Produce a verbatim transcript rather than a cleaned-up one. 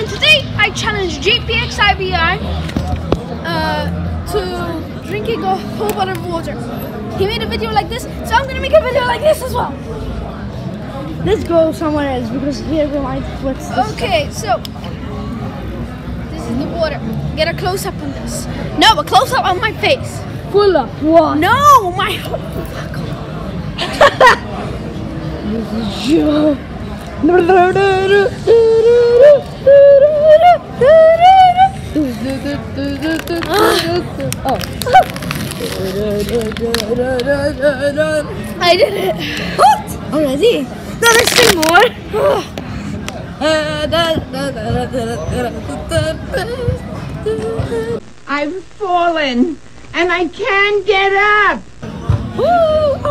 today I challenged J P X I V I uh, to drinking a whole bottle of water. He made a video like this, so I'm gonna make a video like this as well. Let's go somewhere else because here we might what's this Okay, so this is the water. Get a close up on this. No, a close up on my face. full of water. No, my. This is you. Oh. I did it. What? Already? No, there's still more. I've fallen and I can't get up. Woo!